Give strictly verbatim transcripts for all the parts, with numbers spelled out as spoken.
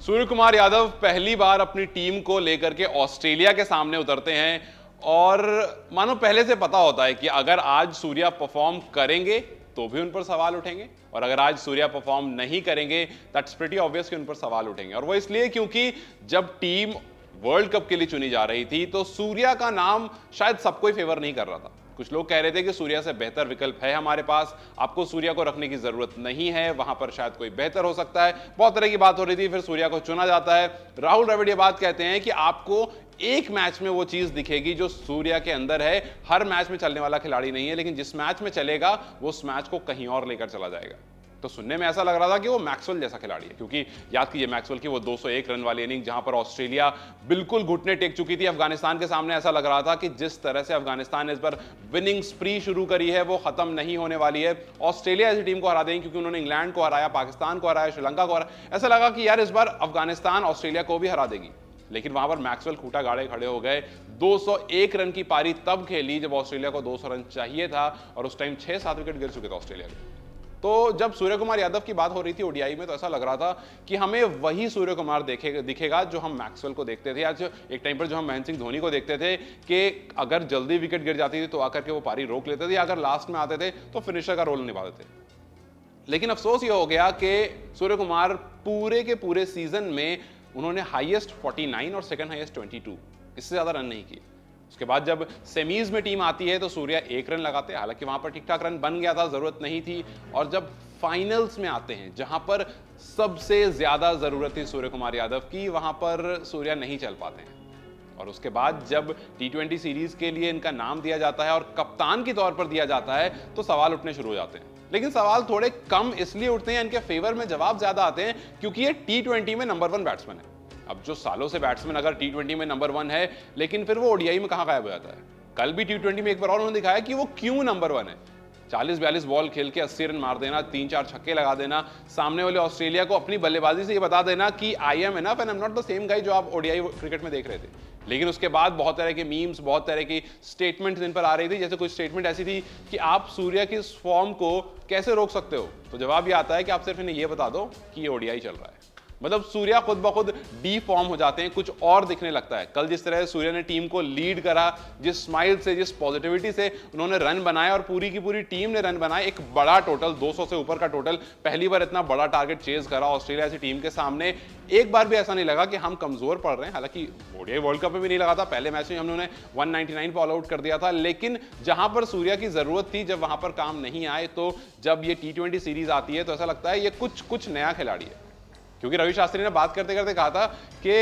सूर्य कुमार यादव पहली बार अपनी टीम को लेकर के ऑस्ट्रेलिया के सामने उतरते हैं और मानो पहले से पता होता है कि अगर आज सूर्या परफॉर्म करेंगे तो भी उन पर सवाल उठेंगे और अगर आज सूर्या परफॉर्म नहीं करेंगे दैट्स प्रीटी ऑब्वियस कि उन पर सवाल उठेंगे। और वो इसलिए क्योंकि जब टीम वर्ल्ड कप के लिए चुनी जा रही थी तो सूर्या का नाम शायद सबको ही फेवर नहीं कर रहा था। कुछ लोग कह रहे थे कि सूर्या से बेहतर विकल्प है हमारे पास, आपको सूर्या को रखने की जरूरत नहीं है, वहां पर शायद कोई बेहतर हो सकता है। बहुत तरह की बात हो रही थी, फिर सूर्या को चुना जाता है। राहुल द्रविड़ ये बात कहते हैं कि आपको एक मैच में वो चीज दिखेगी जो सूर्या के अंदर है। हर मैच में चलने वाला खिलाड़ी नहीं है, लेकिन जिस मैच में चलेगा वो उस मैच को कहीं और लेकर चला जाएगा। तो सुनने में ऐसा लग रहा था कि वो मैक्सवेल जैसा खिलाड़ी है, क्योंकि याद कीजिए मैक्सवेल की वो दो सौ एक रन वाली इनिंग जहां पर ऑस्ट्रेलिया बिल्कुल घुटने टेक चुकी थी अफगानिस्तान के सामने। ऐसा लग रहा था कि जिस तरह से अफगानिस्तान ने इस बार विनिंग स्प्री शुरू करी है वो खत्म नहीं होने वाली है। ऑस्ट्रेलिया ऐसी टीम को हरा देंगे क्योंकि उन्होंने इंग्लैंड को हराया, पाकिस्तान को हराया, श्रीलंका को हराया। ऐसा लगा कि यार इस बार अफगानिस्तान ऑस्ट्रेलिया को भी हरा देगी, लेकिन वहां पर मैक्सवेल खूंटा गाड़े खड़े हो गए। दो सौ एक रन की पारी तब खेली जब ऑस्ट्रेलिया को दो सौ रन चाहिए था और उस टाइम छह सात विकेट गिर चुके थे ऑस्ट्रेलिया के। तो जब सूर्य कुमार यादव की बात हो रही थी ओडीआई में तो ऐसा लग रहा था कि हमें वही सूर्य कुमार देखेगा दिखेगा जो हम मैक्सवेल को देखते थे। आज एक टाइम पर जो हम महेंद्र सिंह धोनी को देखते थे कि अगर जल्दी विकेट गिर जाती थी तो आकर के वो पारी रोक लेते थे, अगर लास्ट में आते थे तो फिनिशर का रोल निभाते थे। लेकिन अफसोस ये हो गया कि सूर्य कुमार पूरे के पूरे सीजन में उन्होंने हाईएस्ट उनचास और सेकंड हाईएस्ट बाईस, इससे ज्यादा रन नहीं किए। उसके बाद जब सेमीज में टीम आती है तो सूर्या एक रन लगाते हैं, हालांकि वहां पर ठीक ठाक रन बन गया था, जरूरत नहीं थी। और जब फाइनल्स में आते हैं जहां पर सबसे ज्यादा जरूरत थी सूर्य कुमार यादव की, वहां पर सूर्या नहीं चल पाते हैं। और उसके बाद जब टी ट्वेंटी सीरीज के लिए इनका नाम दिया जाता है और कप्तान के तौर पर दिया जाता है तो सवाल उठने शुरू हो जाते हैं। लेकिन सवाल थोड़े कम इसलिए उठते हैं, इनके फेवर में जवाब ज्यादा आते हैं क्योंकि ये टी ट्वेंटी में नंबर वन बैट्समैन है। अब जो सालों से बैट्समैन अगर टी ट्वेंटी में नंबर वन है, लेकिन फिर वो ओडीआई में कहां गायब हो जाता है। कल भी टी ट्वेंटी में एक बार और उन्होंने दिखाया कि वो क्यों नंबर वन है। चालीस बयालीस बॉल खेल के अस्सी रन मार देना, तीन चार छक्के लगा देना, सामने वाले ऑस्ट्रेलिया को अपनी बल्लेबाजी से ये बता देना कि I am enough and I am not the same guy जो आप ओडीआई क्रिकेट में देख रहे थे। लेकिन उसके बाद बहुत तरह के मीम्स, बहुत तरह की स्टेटमेंट्स इन पर आ रही थी। जैसे कुछ स्टेटमेंट ऐसी थी कि आप सूर्या की इस फॉर्म को कैसे रोक सकते हो, तो जवाब ये आता है कि आप सिर्फ इन्हें ये बता दो कि ये ओडीआई चल रहा है। मतलब सूर्या खुद ब खुद डी फॉर्म हो जाते हैं, कुछ और दिखने लगता है। कल जिस तरह से सूर्या ने टीम को लीड करा, जिस स्माइल से, जिस पॉजिटिविटी से उन्होंने रन बनाए और पूरी की पूरी टीम ने रन बनाए, एक बड़ा टोटल दो सौ से ऊपर का टोटल, पहली बार इतना बड़ा टारगेट चेज करा ऑस्ट्रेलिया की टीम के सामने। एक बार भी ऐसा नहीं लगा कि हम कमजोर पड़ रहे हैं। हालांकि ओडीआई वर्ल्ड कप में भी नहीं लगा था, पहले मैच में हमने उन्हें एक सौ निन्यानवे पर ऑल आउट कर दिया था। लेकिन जहां पर सूर्या की जरूरत थी, जब वहां पर काम नहीं आए, तो जब ये टी ट्वेंटी सीरीज आती है तो ऐसा लगता है ये कुछ कुछ नया खिलाड़ी है। क्योंकि रवि शास्त्री ने बात करते करते कहा था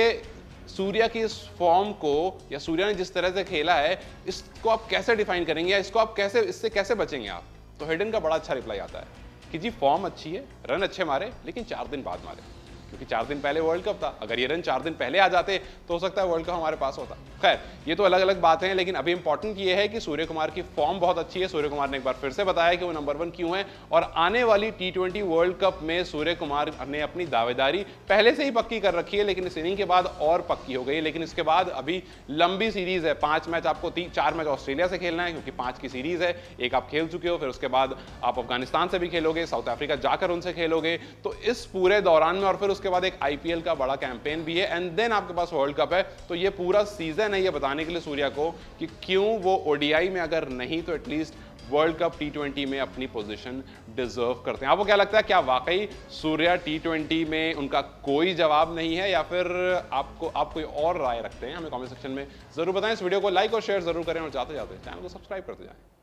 कि सूर्या की इस फॉर्म को या सूर्या ने जिस तरह से खेला है इसको आप कैसे डिफाइन करेंगे या इसको आप कैसे इससे कैसे बचेंगे आप। तो हेडन का बड़ा अच्छा रिप्लाई आता है कि जी फॉर्म अच्छी है, रन अच्छे मारे, लेकिन चार दिन बाद मारे, क्योंकि चार दिन पहले वर्ल्ड कप था। अगर ये रन चार दिन पहले आ जाते तो हो सकता है वर्ल्ड कप हमारे पास होता। खैर ये तो अलग अलग बातें हैं, लेकिन अभी इंपॉर्टेंट ये है कि सूर्य कुमार की फॉर्म बहुत अच्छी है। सूर्य कुमार ने एक बार फिर से बताया कि वो नंबर वन क्यों है और आने वाली टी ट्वेंटी वर्ल्ड कप में सूर्य कुमार ने अपनी दावेदारी पहले से ही पक्की कर रखी है, लेकिन इस इनिंग के बाद और पक्की हो गई। लेकिन इसके बाद अभी लंबी सीरीज है, पांच मैच आपको तीन चार मैच ऑस्ट्रेलिया से खेलना है क्योंकि पांच की सीरीज है, एक आप खेल चुके हो, फिर उसके बाद आप अफगानिस्तान से भी खेलोगे, साउथ अफ्रीका जाकर उनसे खेलोगे। तो इस पूरे दौरान में और फिर उसके बाद एक आईपीएल का बड़ा कैंपेन भी है एंड देन आपके पास वर्ल्ड कप है। तो ये पूरा सीजन है ये बताने के लिए सूर्या को कि क्यों वो ओडीआई में अगर नहीं तो at least world cup T twenty में अपनी पोजीशन डिजर्व करते हैं। आपको क्या लगता है, क्या वाकई सूर्या टी ट्वेंटी में उनका कोई जवाब नहीं है या फिर आपको आप कोई और राय रखते हैं? हमें कमेंट सेक्शन में जरूर बताएं। इस वीडियो को लाइक और शेयर जरूर करें और जाते जाते चैनल को सब्सक्राइब करते जाएं।